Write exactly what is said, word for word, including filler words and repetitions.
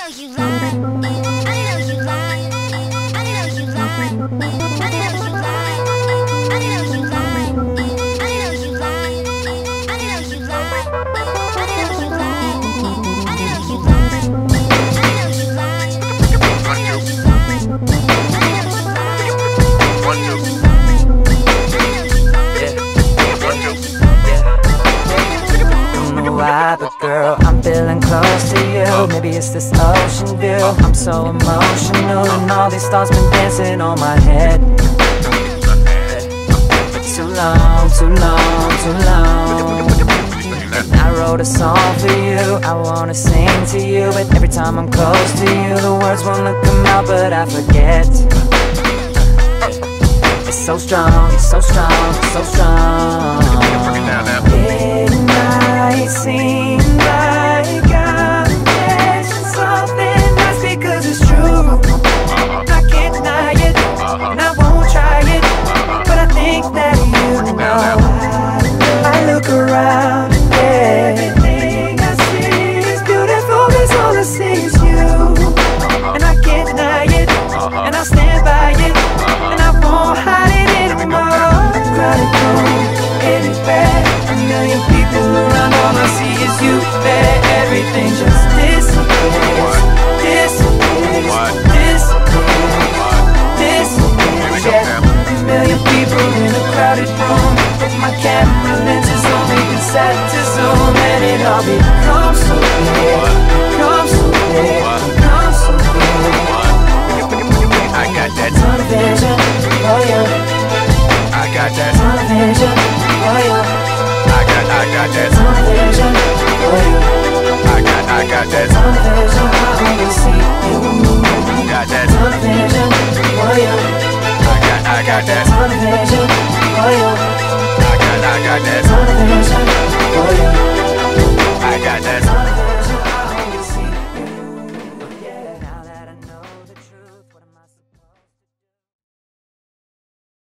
know you lie. I know you lie. I know you lie. I know you lie. I know you lie. I know you lie. I know you lie. I know you lie. I know you lie. I know you lie. I know you lie. One, two. Don't know why, but girl, I'm feeling close to you. Maybe it's this ocean view. I'm so emotional, and all these thoughts been dancing on my head. Too long, too long, too long. I wrote a song for you, I wanna sing to you, but every time I'm close to you, the words wanna come out, but I forget. It's so strong, it's so strong, it's so strong. It might seem like I'm missing something, that's because it's true. I can't deny it, and I won't try it, but I think that you know. I look around and everything I see is beautiful, cause all I see is you. And I can't deny it, and I'll stand by it, and I won't hide it anymore. Crowded room, anywhere, a million people around, all I see is you there. Everything just disappears, disappears, disappears, disappears. Yeah, a million people in a crowded room, with my camera lenses only been set to zoom, and it all becomes so clear, becomes so clear, becomes so clear. I got that tunnel vision, oh yeah. I got that tunnel vision, oh yeah. I got, I got that tunnel vision, oh yeah. I got, I got that tunnel vision, I only see you. Got that Tunnel vision, oh yeah. I got, I got that Tunnel vision, oh yeah. I got, I got that Tunnel vision.